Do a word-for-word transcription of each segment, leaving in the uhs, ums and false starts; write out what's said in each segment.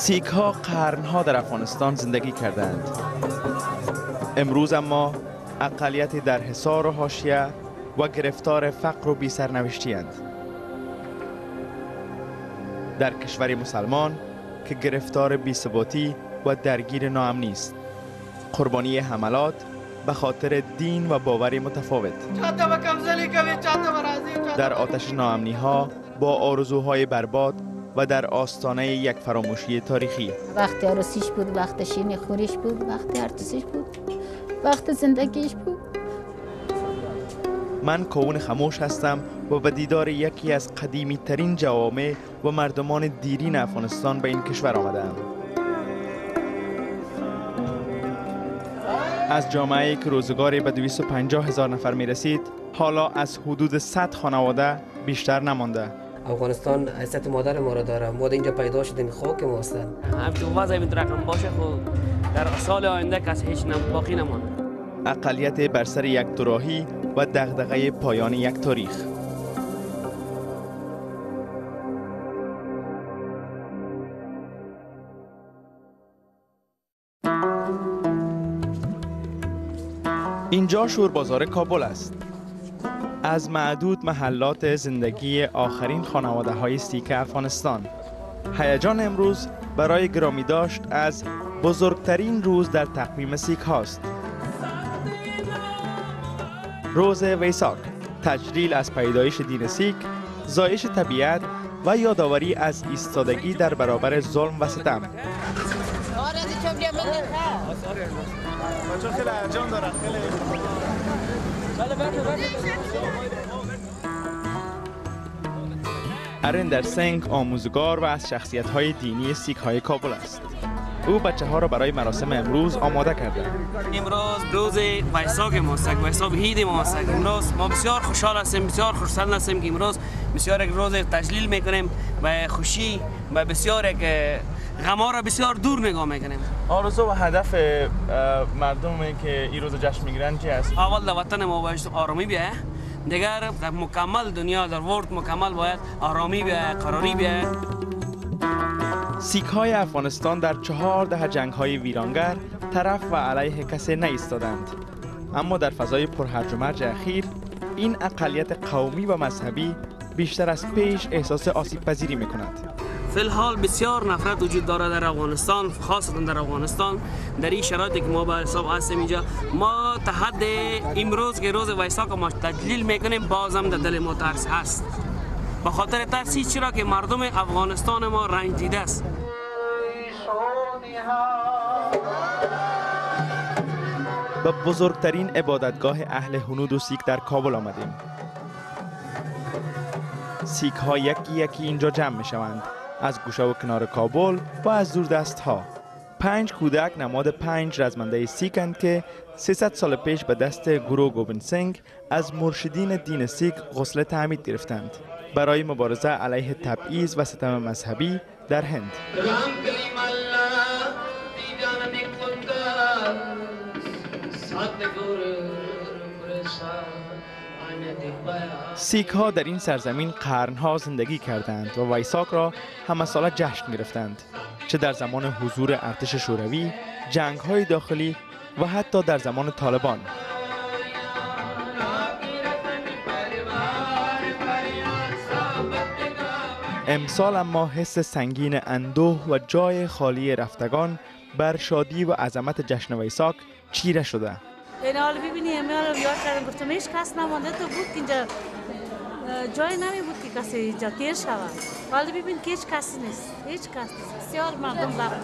سیک ها قرنها در افغانستان زندگی کردند. امروز اما اقلیت در حصار و حاشیه و گرفتار فقر و بی سرنوشتی اند. در کشور مسلمان که گرفتار بی‌ثباتی و درگیر ناامنی است، قربانی حملات به خاطر دین و باور متفاوت، در آتش ناامنی ها با آرزوهای برباد و در آستانه یک فراموشی تاریخی. وقت عروسیش بود، وقت شین خوریش بود، وقت ارتسیش بود، وقت زندگیش بود. من کون خموش هستم و به دیدار یکی از قدیمی ترین جوامع و مردمان دیرین افغانستان به این کشور آمدم. از جامعه‌ای که روزگاری به دویست و پنجاه هزار نفر می رسید، حالا از حدود صد خانواده بیشتر نمانده. افغانستان حیثیت مادر ما را داره. ما اینجا پیدا شدیم، خاک ما هستند. همچون وضع این رقم باشه خود در سال آینده کسی هیچ نم باقی نمانده. اقلیت بر سر یک دوراهی و دغدغه پایان یک تاریخ. اینجا شور بازار کابل است. از معدود محلات زندگی آخرین خانواده های سیک افغانستان. هیجان امروز برای گرامی داشت از بزرگترین روز در تقویم سیک هاست. روز ویساک، تجلیل از پیدایش دین سیک، زایش طبیعت و یادآوری از ایستادگی در برابر ظلم و ستم. اریندر سنگ آموزگار و از شخصیت‌های دینی سیک های کابل است. او بچه ها را برای مراسم امروز آماده کرده. امروز روز ویساک ماست، ویساک عید ماست. امروز ما بسیار خوشحال هستیم، بسیار خوشحال هستیم که امروز بسیار یک روز تجلیل میکنیم و خوشی و بسیار یک غما را بسیار دور نگاه میکنیم. آرزو و هدف مردمی که این روز جشن میگیرن چی است؟ اول در وطن ما باید آرامی بیاید، دیگر در مکمل دنیا در ورد مکمل باید آرامی بیاید، قراری بیاید. سیک های افغانستان در چهار دهه جنگ های ویرانگر طرف و علیه کسی نایستادند، اما در فضای پرهرج و مرج اخیر این اقلیت قومی و مذهبی بیشتر از پیش احساس آسیب پذیری می کند. فی الحال بسیار نفرت وجود دارد در افغانستان، خاصتا در افغانستان. در این شرایطی که ما به حساب هستیم اینجا، ما تا حد امروز که روز ویساک ما تجلیل میکنیم بازم در دل ما ترس هست، به خاطر ترسی چرا که مردم افغانستان ما رنج دیده است. به بزرگترین عبادتگاه اهل هنود و سیک در کابل آمدیم. سیک ها یکی یکی اینجا جمع می شوند، از گوشه و کنار کابل و از دور دست ها. پنج کودک نماد پنج رزمنده سیکند که سیصد سال پیش به دست گرو گوبند سنگ از مرشدین دین سیک غسل تعمید گرفتند برای مبارزه علیه تبعیض و ستم مذهبی در هند. سیک ها در این سرزمین قرنها زندگی کردند و ویساک را همه ساله جشن گرفتند، چه در زمان حضور ارتش شوروی، جنگ های داخلی و حتی در زمان طالبان. امسال اما حس سنگین اندوه و جای خالی رفتگان بر شادی و عظمت جشن ویساک چیره شده. این حال ببینی همه حال یاد کردم، گفتم هیچ کس نمانده تو بود که اینجا جای نمی بود که کسی اینجا تیر شود. حالا ببین که هیچ کسی نیست، هیچ کس نیست، بسیار مردم رفت.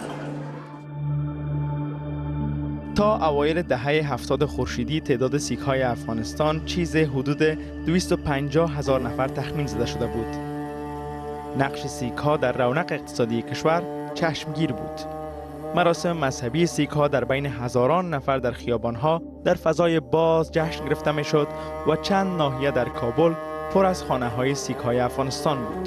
تا اوایل دهه هفتاد خورشیدی تعداد سیک های افغانستان چیز حدود دویست و پنجاه هزار نفر تخمین زده شده بود. نقش سیک ها در رونق اقتصادی کشور چشمگیر بود. مراسم مذهبی سیک ها در بین هزاران نفر در خیابان ها در فضای باز جشن گرفته می شد و چند ناحیه در کابل پر از خانه های سیک های افغانستان بود.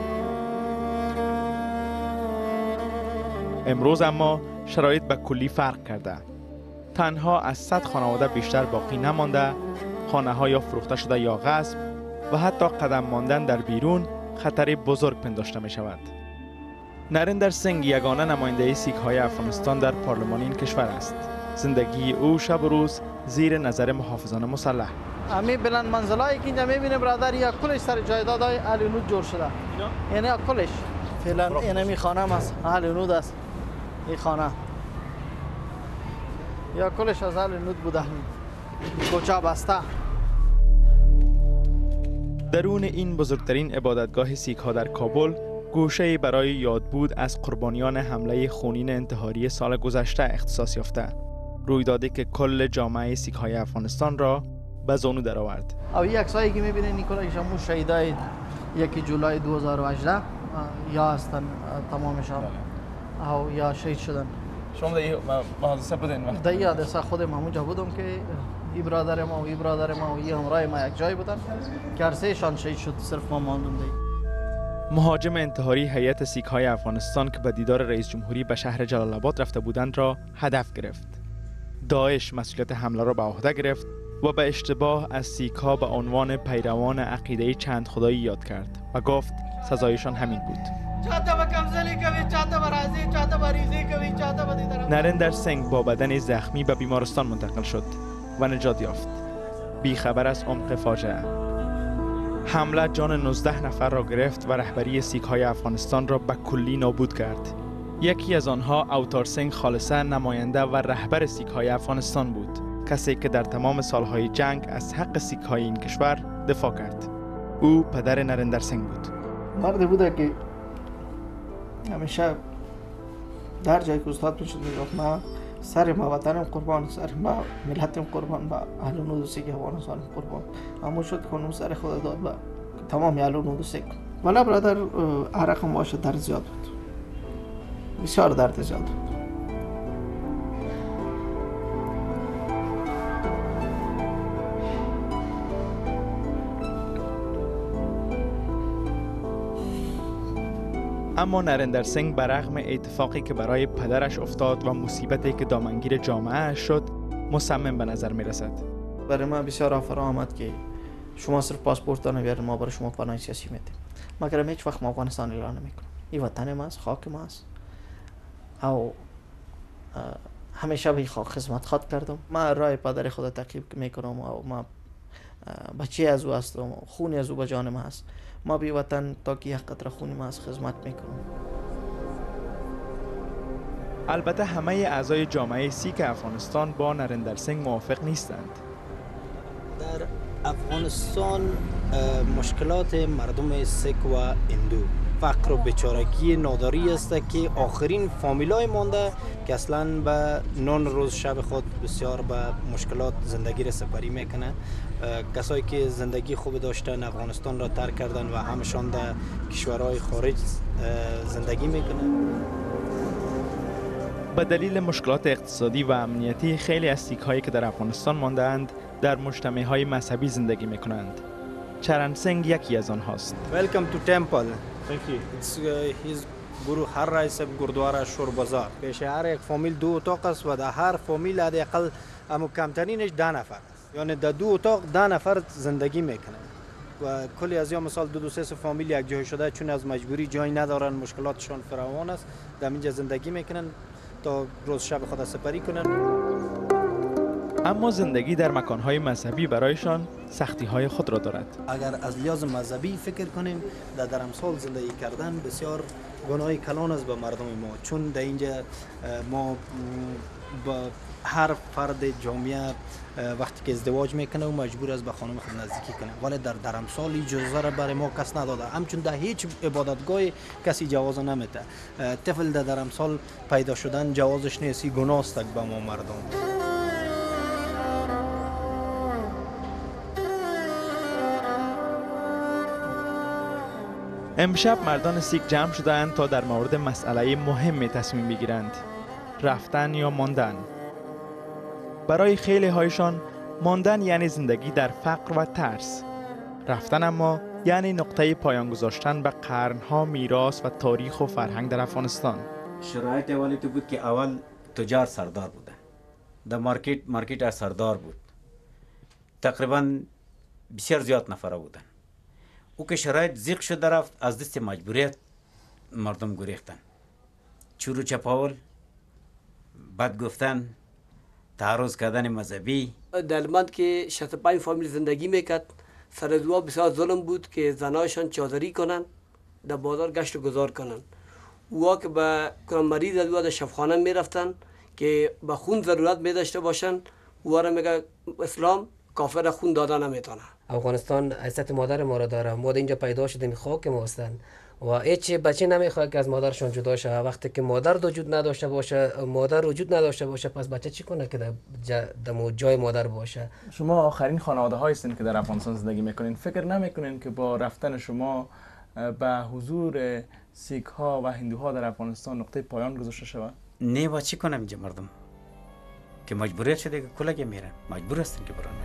امروز اما شرایط به کلی فرق کرده. تنها از صد خانواده بیشتر باقی نمانده، خانه ها یا فروخته شده یا غصب و حتی قدم ماندن در بیرون خطری بزرگ پنداشته می شود. نریندر سنگ یگانه نماینده سیک های افغانستان در پارلمان این کشور است. زندگی او شب و روز زیر نظر محافظان مسلح. امی بلند منزلایی که اینجا میبینه برادر، یا کلش سر جایدادهای اهل نود جور شده. یعنی کلش فعلا این می خانه است، اهل نود است. این خانه یا کلش از اهل نود بوده، کوچه بسته. درون این بزرگترین عبادتگاه سیک ها در کابل گوشه‌ای برای یادبود از قربانیان حمله خونین انتحاری سال گذشته اختصاص یافته، رویدادی که کل جامعه سیک های افغانستان را به زانو درآورد. او این عکسایی که می‌بینید نیکولای شمو شهیدای یکی جولای دو هزار و هجده یا هستن تمامشان او یا شهید شدن. شما در این حادثه بودین؟ در این حادثه خودم همونجا بودم که ای برادر ما و ای برادر ما و ای همراه ما یک جای بودن که هر سهشان شهید شد، صرف ما ماندیم دیگه. مهاجم انتحاری هیئت سیک های افغانستان که به دیدار رئیس جمهوری به شهر جلال آباد رفته بودند را هدف گرفت. داعش مسئولیت حمله را به عهده گرفت و به اشتباه از سیک ها به عنوان پیروان عقیده چند خدایی یاد کرد و گفت سزایشان همین بود. نریندر سنگ با بدن زخمی به بیمارستان منتقل شد و نجات یافت، بیخبر از عمق فاجعه. حمله جان نوزده نفر را گرفت و رهبری سیک های افغانستان را به کلی نابود کرد. یکی از آنها اوتار سنگ خالصه، نماینده و رهبر سیک های افغانستان بود، کسی که در تمام سالهای جنگ از حق سیک های این کشور دفاع کرد. او پدر نریندر سنگ بود. مردی بوده که همیشه در جایی که استاد میشد میگفت ما سر ما وطنم قربان، سر ما ملتم قربان، با اهل نود و سیک افغانستان قربان. اما شد کنم سر خود داد با تمام اهل نود و سیک. ولی برادر عرقم باشه درد زیاد بود، بسیار درد زیاد بود. اما نریندر سنگ برغم اتفاقی که برای پدرش افتاد و مصیبتی که دامنگیر جامعه شد، مصمم به نظر می رسد. برای من بسیار آفر آمد که شما صرف پاسپورت بیارید، ما برای شما پناه سیاسی میدیم. مگر هیچ وقت ما افغانستان اعلان نمیکنم. این وطن ماست، خاک ماست. او همیشه به خاک خدمت خواهد کردم. ما راه پدر خود تعقیب میکنم و ما بچه از او هستم، خونی از او به جان ما هست. ما بی وطن تا که یک قطره خونی ما از خدمت میکنم. البته همه اعضای جامعه سیک افغانستان با نریندر سنگ موافق نیستند. در افغانستان مشکلات مردم سیک و هندو، فقر و بیچارگی ناداری است که آخرین فامیلای مانده که اصلا به نان روز شب خود بسیار به مشکلات زندگی را سپری میکنه. کسایی که زندگی خوب داشتن افغانستان را ترک کردن و همشان در کشورهای خارج زندگی میکنن. به دلیل مشکلات اقتصادی و امنیتی خیلی از سیک هایی که در افغانستان مانده‌اند در مجتمع های مذهبی زندگی میکنند. چرن سنگ یکی از آنهاست. Welcome to temple. Thank you. It's uh, his گروه هر رئیس گردواره شور بازار. پیش هر یک فامیل دو اتاق است و در هر فامیل حداقل اما کمترینش ده نفر است. یعنی در دو اتاق ده نفر زندگی میکنن. و کلی از یا مثال دو دو سه فامیل یک جای شده چون از مجبوری جای ندارن، مشکلاتشان فراوان است، در اینجا زندگی میکنن تا روز شب خود سپری کنن. اما زندگی در مکانهای مذهبی برایشان سختی‌های خود را دارد. اگر از لحاظ مذهبی فکر کنیم، در درمسال زندگی کردن بسیار گناه کلان است به مردم ما، چون در اینجا ما با هر فرد جامعه وقتی که ازدواج میکنه و مجبور است به خانم خود نزدیکی کنه، ولی در درمسال اجازه را برای ما کس نداده، همچون در هیچ عبادتگاه کسی جواز نمیده. طفل در درمسال پیدا شدن جوازش نیست، گناه است به ما مردم. امشب مردان سیک جمع شدند تا در مورد مسئله مهم تصمیم بگیرند: رفتن یا ماندن. برای خیلی هایشان ماندن یعنی زندگی در فقر و ترس. رفتن اما یعنی نقطه پایان گذاشتن به قرنها میراث و تاریخ و فرهنگ در افغانستان. شرایط اولی تو بود که اول تجار سردار بودن، در مارکت مارکت سردار بود، تقریبا بسیار زیاد نفره بودن. او که شرایط زیق شد رفت، از دست مجبوریت مردم گریختن. چورو چپاول، بد گفتن، تعرض کردن مذهبی. در مند که شصت و پنج فامیل زندگی میکرد، سر از او بسیار ظلم بود که زنایشان چادری کنن، در بازار گشت و گذار کنن. اوها که به مریض از او در شفاخانه میرفتن که به خون ضرورت می داشته باشن، اوها را میگه اسلام کافر خون دادن نمیتونه. افغانستان حیثیت مادر ما را داره. ما اینجا پیدا شدیم، خاک ما هستند و هیچ بچه نمیخواد که از مادرشون جدا شه. وقتی که مادر وجود نداشته باشه، مادر وجود نداشته باشه، پس بچه چی کنه که در جا جای مادر باشه؟ شما آخرین خانواده هایی هستین که در افغانستان زندگی میکنین. فکر نمیکنین که با رفتن شما به حضور سیک ها و هندوها در افغانستان نقطه پایان گذاشته شود؟ نه، با چی کنم اینجا مردم که مجبوریت شده که کلگه میرن، مجبور هستن که برن.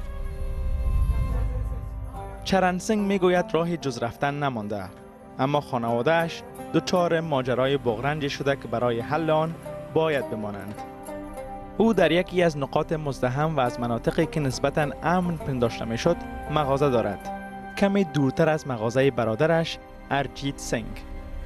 چرن سنگ میگوید راهی جز رفتن نمانده، اما خانواده‌اش دچار ماجرای بغرنجی شده که برای حل آن باید بمانند. او در یکی از نقاط مزدحم و از مناطقی که نسبتاً امن پنداشته میشد مغازه دارد، کمی دورتر از مغازه برادرش ارجیت سنگ.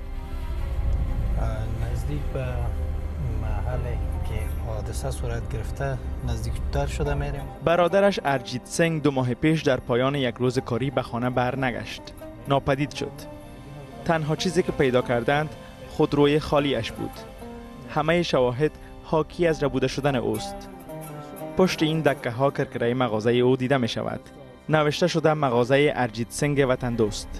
نزدیک به محلی که حادثه صورت گرفته نزدیکتر شده میریم. برادرش ارجیت سنگ دو ماه پیش در پایان یک روز کاری به خانه برنگشت. ناپدید شد. تنها چیزی که پیدا کردند خودروی خالیش بود. همه شواهد حاکی از ربوده شدن اوست. پشت این دکه ها کرکره مغازه او دیده می شود. نوشته شده مغازه ارجیت سنگ وطن دوست.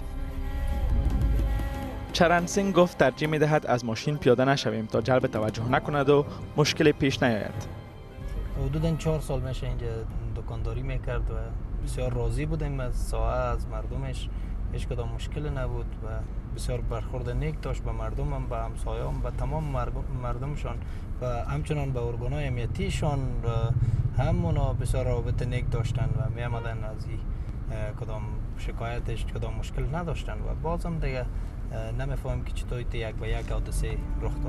چرن سنگ گفت ترجیح می دهد از ماشین پیاده نشویم تا جلب توجه نکند و مشکل پیش نیاید. حدوداً چهار سال میشه اینجا دکانداری میکرد و بسیار راضی بودیم از ساعه، از مردمش. هیچ کدام مشکل نبود و بسیار برخورد نیک داشت به مردمم، به همسایه‌ام، به تمام مردمشان و همچنان به ارگان‌های امنیتیشان همونا بسیار رابطه نیک داشتن و می آمدن از این کدام شکایتش کدام مشکل نداشتن و بازم دیگه نمیفهمم که چطور یک به یک حادثه رخ داد.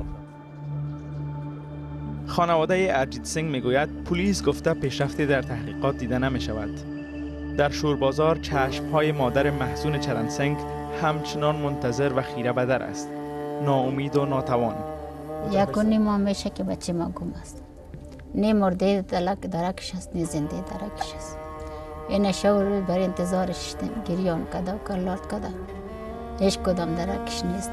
خانواده ارجیت سنگ میگوید پلیس گفته پیشرفتی در تحقیقات دیده نمی شود. در شوربازار چشمهای مادر محزون چرن سنگ همچنان منتظر و خیره به در است، ناامید و ناتوان. یک و نیم ماه میشه که بچه ما گم است. نه مرده درکش است، نه زنده درکش است. این شور بر انتظارش گریان کده و کلات کده. هیچ کدام درکش نیست.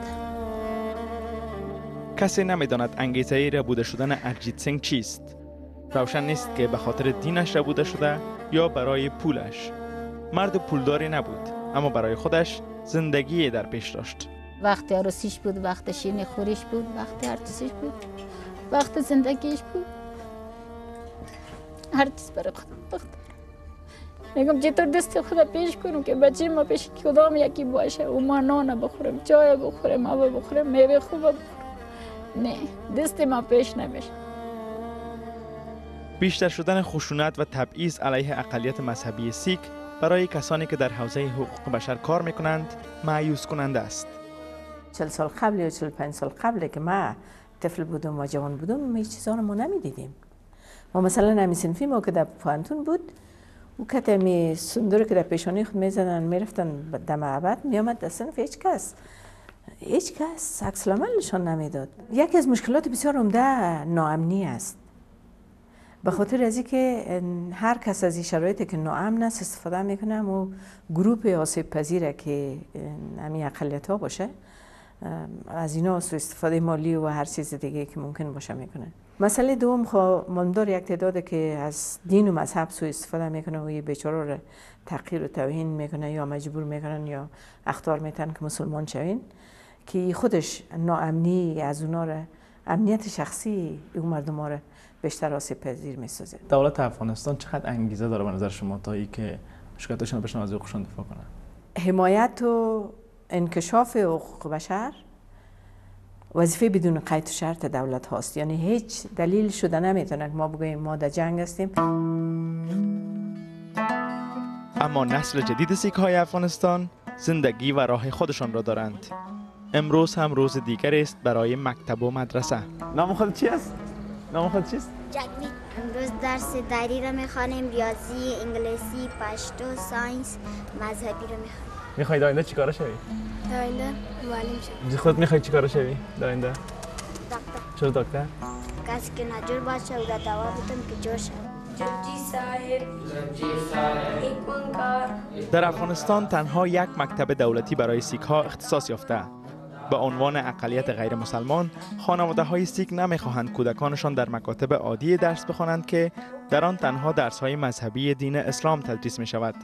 کسی نمیداند انگیزه ربوده شدن ارجیت سنگ چیست. روشن نیست که به خاطر دینش ربوده شده یا برای پولش. مرد پولداری نبود، اما برای خودش زندگی در پیش داشت. وقت عروسیش بود، وقت شیرینی خوریش بود، وقت هر چیزش بود، وقت زندگیش بود. هر چیز برای خودم وقت. میگم چطور دست خدا پیش کنم که بچه ما پیش کدام یکی باشه، او ما نان بخورم، چای بخورم، آب بخورم، میوه خوب بخورم. نه، دست ما پیش نمیشه. بیشتر شدن خشونت و تبعیض علیه اقلیت مذهبی سیک برای کسانی که در حوزه حقوق بشر کار میکنند مایوس کننده است. چهل سال قبل یا چهل و پنج سال قبل که ما طفل بودم و جوان بودم ما هیچ چیزا رو ما نمیدیدیم. ما مثلا همین صنفی ما که در پوانتون بود او کتمی سندور که در پیشانی خود میزدن میرفتن در معبد میامد در صنف هیچ کس هیچ کس عکس العملشان نمیداد. یکی از مشکلات بسیار عمده ناامنی است. به خاطر از اینکه هر کس از این شرایطی که ناامن است استفاده میکنه و گروه آسیب پذیره که همین اقلیت ها باشه از اینا سوء استفاده مالی و هر چیز دیگه که ممکن باشه میکنه. مسئله دوم خب ماندار یک تعداد که از دین و مذهب سوء استفاده میکنه و یه بیچاره رو تحقیر و توهین میکنه یا مجبور میکنن یا اخطار میتن که مسلمان شوین که خودش ناامنی از اونا رو امنیت شخصی اون مردم ها رو بیشتر آسیب پذیر میسازه. دولت افغانستان چقدر انگیزه داره به نظر شما تا ای که مشکلاتشون رو بشن از حقوقشون دفاع کنن؟ حمایت و انکشاف حقوق بشر وظیفه بدون قید و شرط دولت هاست. یعنی هیچ دلیل شده نمیتونه که ما بگوییم ما در جنگ هستیم. اما نسل جدید سیک های افغانستان زندگی و راه خودشان را دارند. امروز هم روز دیگر است برای مکتب و مدرسه. نام خود چی است؟ نام خود چیست؟ جگمی. امروز درس دری را میخوانیم، ریاضی، انگلیسی، پشتو، ساینس، مذهبی رو میخوانیم. میخوای در آینده چیکاره شوی؟ در آینده معلم شوی. خود میخوای چیکاره شوی در آینده؟ دکتر. چرا دکتر؟ کسی که نجور باشه و در دوا بودم که جور شد. جرجی صاحب ایکونکار. در افغانستان تنها یک مکتب دولتی برای سیک ها اختصاص یافته. به عنوان اقلیت غیر مسلمان، خانواده های سیک نمیخواهند کودکانشان در مکاتب عادی درس بخوانند که در آن تنها درس های مذهبی دین اسلام تدریس می شود.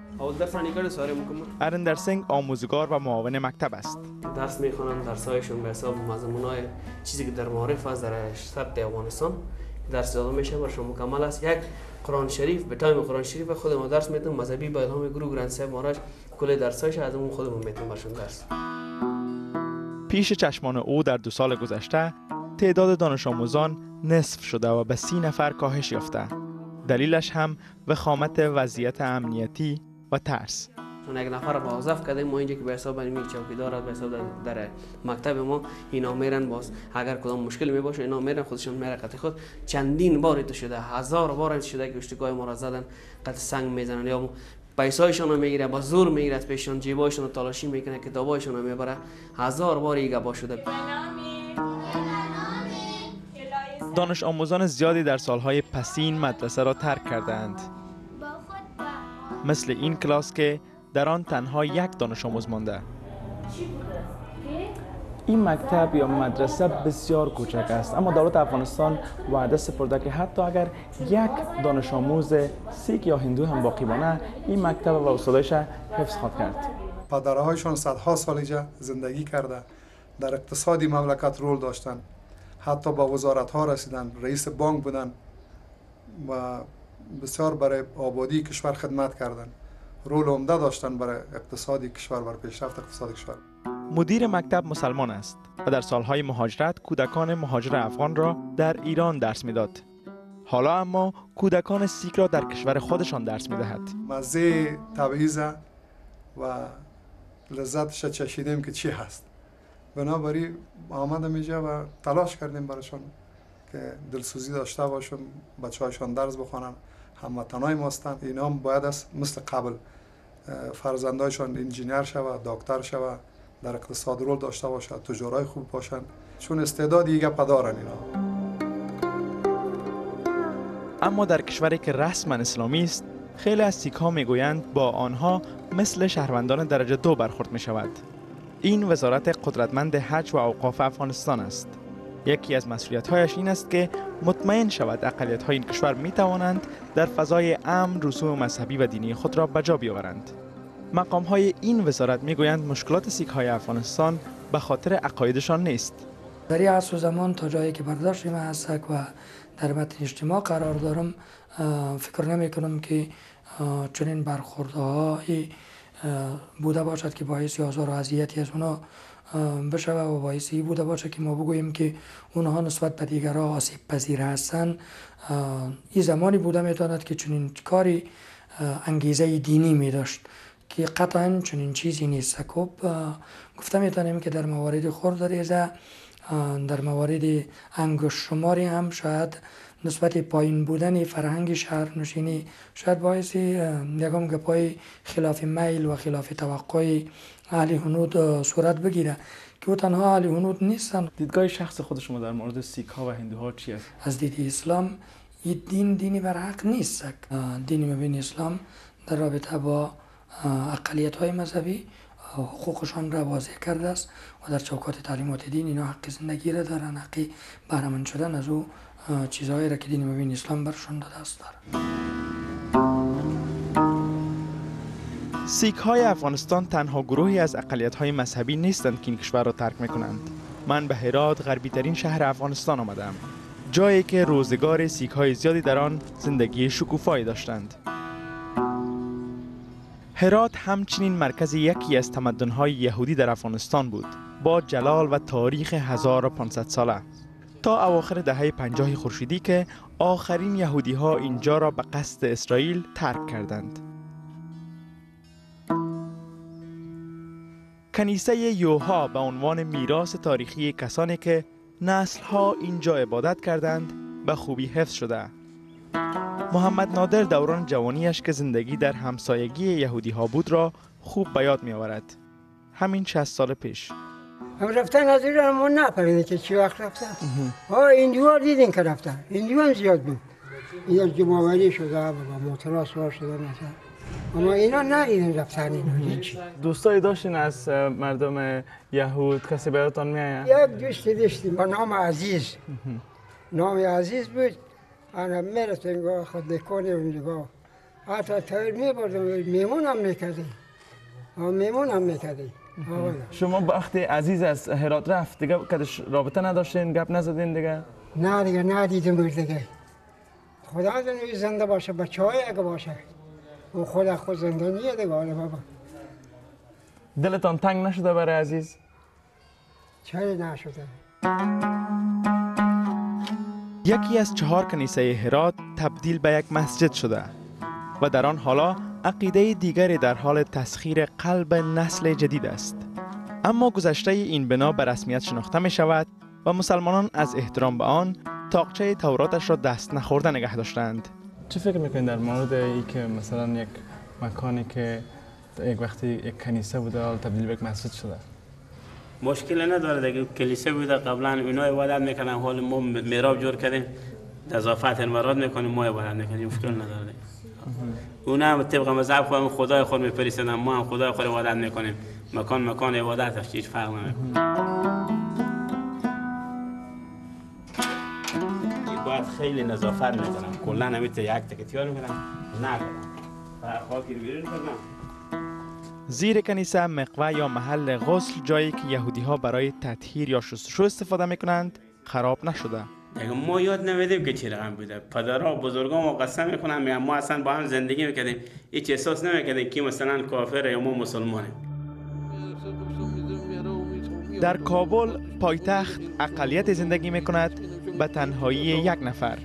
ارندر سینگ آموزگار و معاون مکتب است. درس میخوانند، درسایشون به حساب مضمونای چیزی که در معارف است در سطح افغانستان درس داده میشه برشون مکمل است. یک قرآن شریف به تایم قرآن شریف خود ما درس میتونم، مذهبی با الهام گرو گرانت صاحب مهاراج کل درسایش از اون خودمون میتونم برشون درس. پیش چشمان او در دو سال گذشته تعداد دانش آموزان نصف شده و به سی نفر کاهش یافته. دلیلش هم وخامت وضعیت امنیتی و ترس. چون یک نفر موظف کردیم ما اینجا که به حساب می چوکیدار به حساب در, در مکتب ما اینا میرن، باز اگر کدام مشکل می باشه اینا میرن خودشون میره قطع خود. چندین بار تو شده، هزار بار شده که اشتکای ما را زدن، قطع سنگ میزنن یا پیسایشون رو میگیره، با زور میگیره از پیششون، جیبایشون رو تلاشی میکنه، کتابایشون رو میبره. هزار بار ایگه با شده. دانش آموزان زیادی در سالهای پسین مدرسه را ترک کردند. مثل این کلاس که در آن تنها یک دانش آموز مانده. این مکتب یا مدرسه بسیار کوچک است، اما دولت افغانستان وعده سپرده که حتی اگر یک دانش آموز سیک یا هندو هم باقی مانه، این مکتب و استادایش حفظ خواهد کرد. پدرهایشان صدها سال اینجا زندگی کرده، در اقتصادی مملکت رول داشتن، حتی با وزارت ها رسیدن، رئیس بانک بودن و بسیار برای آبادی کشور خدمت کردن، رول عمده داشتن برای اقتصادی کشور، برای پیشرفت اقتصادی کشور. مدیر مکتب مسلمان است و در سالهای مهاجرت کودکان مهاجر افغان را در ایران درس میداد. حالا اما کودکان سیک را در کشور خودشان درس میدهد. مزه تبعیض و لذتش چشیدیم که چی هست. بنابراین آمدم اینجا و تلاش کردیم برایشان که دلسوزی داشته باشن، بچه‌هایشان درس بخوانن. هموطنای ما هستند، اینا هم باید است مثل قبل فرزندایشان انجینیر شوه، دکتر شوه، در اقتصاد رول داشته باشه، تجارای خوب باشن، چون استعداد دیگه پدارن اینا. اما در کشوری که رسما اسلامی است، خیلی از سیک ها میگویند با آنها مثل شهروندان درجه دو برخورد می شود. این وزارت قدرتمند حج و اوقاف افغانستان است. یکی از مسئولیت‌هایش این است که مطمئن شود اقلیت‌های این کشور می‌توانند در فضای امن رسوم مذهبی و دینی خود را به جا بیاورند. مقام‌های این وزارت می‌گویند مشکلات سیک‌های افغانستان به خاطر عقایدشان نیست. در این عصر و زمان تا جایی که برداشت ما هست و در متن اجتماع قرار دارم، فکر نمی‌کنم که چنین برخوردهایی بوده باشد که باعث آزار و اذیتی از اونا بشه و باعثی بوده باشه که ما بگوییم که اونها نسبت به دیگرها آسیب پذیر هستند. این زمانی بوده میتواند که چنین کاری انگیزه دینی می داشت که قطعا چنین چیزی نیست. خب گفته میتونیم که در موارد خرد ریزه، در موارد انگشت شماری هم شاید نسبت پایین بودن فرهنگ شهرنشینی شاید باعث یکم گپای خلاف میل و خلاف توقع اهل هنود صورت بگیره که او تنها اهل هنود نیستن. دیدگاه شخص خود شما در مورد سیک ها و هندوها چی است؟ از دید اسلام این دین دینی بر حق نیست. دین مبین اسلام در رابطه با اقلیت های مذهبی حقوقشان را واضح کرده است و در چوکات تعلیمات دین اینا حق زندگی را دارن، حق بهره‌مند شدن از او چیزهایی را که دین مبین اسلام برشان داده است دارن. سیک های افغانستان تنها گروهی از اقلیت های مذهبی نیستند که این کشور را ترک میکنند. من به هرات، غربی ترین شهر افغانستان آمدم، جایی که روزگار سیک های زیادی در آن زندگی شکوفایی داشتند. هرات همچنین مرکز یکی از تمدن های یهودی در افغانستان بود، با جلال و تاریخ هزار و پانصد ساله، تا اواخر دهه پنجاه خورشیدی که آخرین یهودی ها اینجا را به قصد اسرائیل ترک کردند. کنیسه یوحنا به عنوان میراث تاریخی کسانی که نسل‌ها اینجا عبادت کردند به خوبی حفظ شده. محمد نادر دوران جوانیش که زندگی در همسایگی یهودی ها بود را خوب به یاد می آورد. همین شصت سال پیش. هم رفتن از ایران ما نفهمیدیم که چی وقت رفتن. ها هندوها دیدین که رفتن، هندوها هم زیاد بود. اینا جمع‌آوری شده و موتورها سوار شده مثلا. اما اینا ندیدیم رفتن اینا هیچی. دوستایی داشتین از مردم یهود کسی براتون میآید؟ یک دوستی داشتیم با نام عزیز. نام عزیز بود. انا میرفتم نگاه خود نکنیم نگاه. حتی تایر میبردم میمون هم میکردیم. میمون هم میکردیم. شما وقتی عزیز از هرات رفت دیگه کدش رابطه نداشتین گپ نزدین دیگه؟ نه دیگه ندیدیم بود دیگه. خدا زنده زنده باشه بچه های اگه باشه و خدا خود زندانیه دیگه حالا بابا. دلتان تنگ نشده برای عزیز؟ چرا نشده؟ یکی از چهار کنیسه هرات تبدیل به یک مسجد شده و در آن حالا عقیده دیگری در حال تسخیر قلب نسل جدید است. اما گذشته این بنا به رسمیت شناخته می شود و مسلمانان از احترام به آن طاقچه توراتش را دست نخورده نگه داشتند. چه فکر میکنید در مورد ای که مثلا یک مکانی که یک وقتی یک کنیسه بوده حالا تبدیل به یک مسجد شده؟ مشکل نداره دیگه، کلیسا بوده قبلا اینا عبادت میکنن، حال ما میراب جور کردیم اضافات المراد میکنیم ما عبادت میکنیم، مشکل نداره. اونا هم طبق مذهب خودم خدای خود میپرستن، ما هم خدای خود عبادت میکنیم، مکان مکان عبادت است، هیچ فرق نمیکنه. باید خیلی نظافت میکنم، کلا نمیته یک تکتیار میکنم نه کنم خاکی رو بیرون کنم. زیر کنیسه مقوه یا محل غسل، جایی که یهودی ها برای تطهیر یا شستشو استفاده میکنند، خراب نشده. دیگه ما یاد نمیدیم که چی رقم بوده. پدرها و بزرگان ما قسم میکنن میگن ما اصلا با هم زندگی میکردیم، هیچ احساس نمیکردیم که مثلا کافر یا ما مسلمانیم. در کابل پایتخت اقلیت زندگی میکند به تنهایی یک نفر.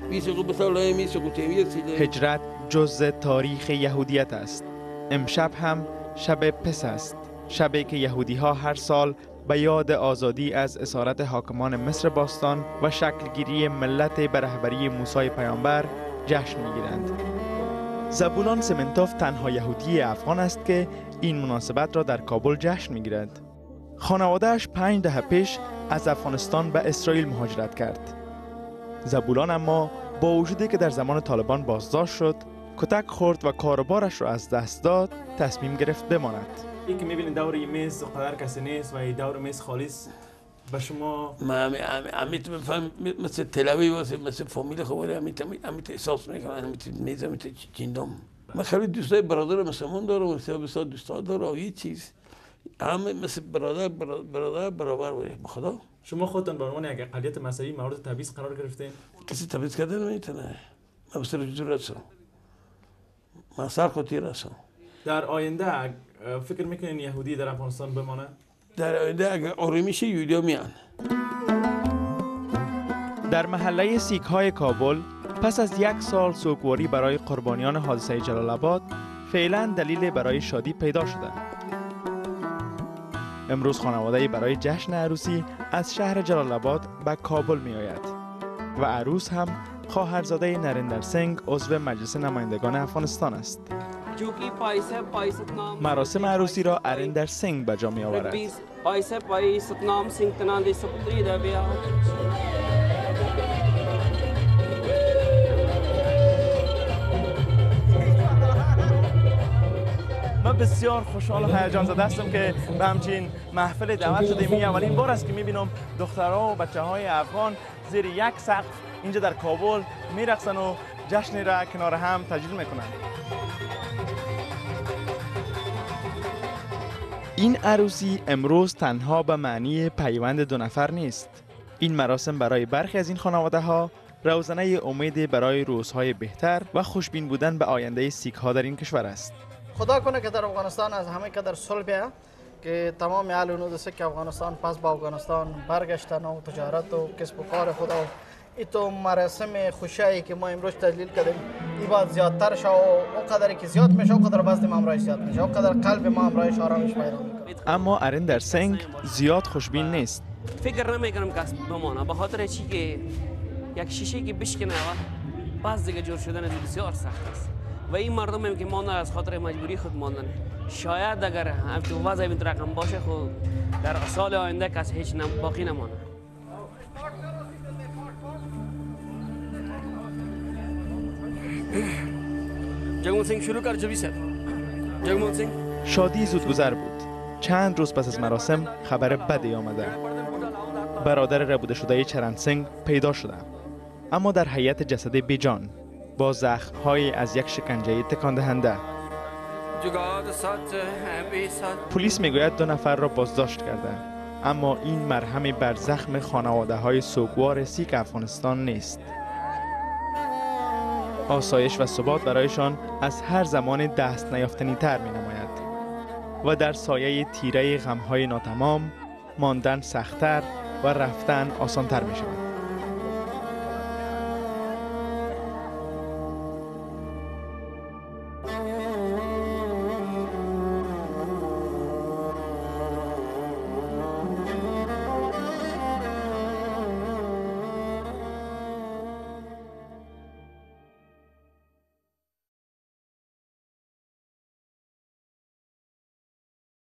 هجرت جزء تاریخ یهودیت است. امشب هم شب پس است، شبی که یهودی ها هر سال به یاد آزادی از اسارت حاکمان مصر باستان و شکلگیری ملت به رهبری موسی پیامبر جشن میگیرند. زبولان سمنتوف تنها یهودی افغان است که این مناسبت را در کابل جشن میگیرد. خانواده‌اش پنج دهه پیش از افغانستان به اسرائیل مهاجرت کرد. زبولان اما با وجودی که در زمان طالبان بازداشت شد، کتک خورد و کاروبارش را از دست داد، تصمیم گرفت بماند. این که می‌بینید دور میز قدر کسی نیست و این دور میز خالیست به شما ما امیت میفهم مثل تلاوی واسه مثل فامیل خوبه امیت امیت احساس میکنم امیت میز امیت چیندم. من خیلی دوستای برادر مسلمان دارم و بسیار بسیار دوستا دارم و هیچ چیز همه مثل برادر برادر برابر بوده به خدا. شما خودتون به عنوان یک اقلیت مذهبی مورد تبعیض قرار گرفتین؟ کسی تبعیض کرده نمیتونه. من بسیار جور هستم. من سر خودی هستم. در آینده فکر میکنین یهودی در افغانستان بمانه؟ در آینده اگر آرومی شه یهودی‌ها میان. در محله سیک های کابل پس از یک سال سوگواری برای قربانیان حادثه جلال آباد فعلا دلیل برای شادی پیدا شده. امروز خانواده برای جشن عروسی از شهر جلال آباد به کابل می آید و عروس هم خواهرزاده نریندر سنگ عضو مجلس نمایندگان افغانستان است. مراسم عروسی را اریندر سنگ به جا می آورد. من بسیار خوشحال و هیجان زده هستم که به همچین محفل دعوت شدیم. این اولین بار است که می‌بینم دخترها و بچه‌های افغان زیر یک سقف اینجا در کابل می‌رقصن و جشنی را کنار هم تجلیل می‌کنند. این عروسی امروز تنها به معنی پیوند دو نفر نیست. این مراسم برای برخی از این خانواده‌ها روزنه امید برای روزهای بهتر و خوشبین بودن به آینده سیک‌ها در این کشور است. خدا کنه که در افغانستان از همه قدر صلح بیاید که تمام اهل و نود سیک افغانستان پس با افغانستان برگشتن و تجارت و کسب و کار خود و این تو مراسم خوشایی که ما امروز تجلیل کردیم این باید زیادتر شه و اونقدری که زیاد میشه اونقدر بازم امرای زیاد میشه، اونقدر قلب ما امرایش آرامش پیدا میکنه. اما اریندر سنگ زیاد خوشبین نیست. فکر نمیکنم که بمانه به خاطر چی که یک شیشه که بشکنه باز دیگه جور شدن بسیار سخت است و این مردم هم که ماندن از خاطر مجبوری خود ماندن. شاید اگر همچون وضع این رقم باشه خود در سال آینده کسی هیچ نم باقی نمانه. جگمون سینگ شروع کرد جوی سر. جگمون سینگ شادی زودگذر بود. چند روز پس از مراسم خبر بدی آمده. برادر ربوده شده چرند سینگ پیدا شده، اما در هیئت جسد بیجان با زخم‌های از یک شکنجه تکان دهنده. پلیس میگوید دو نفر را بازداشت کرده، اما این مرهم بر زخم خانواده‌های سوگوار سیک افغانستان نیست. آسایش و ثبات برایشان از هر زمان دست نیافتنی تر می نماید و در سایه تیره غم‌های ناتمام ماندن سخت‌تر و رفتن آسان‌تر می شود.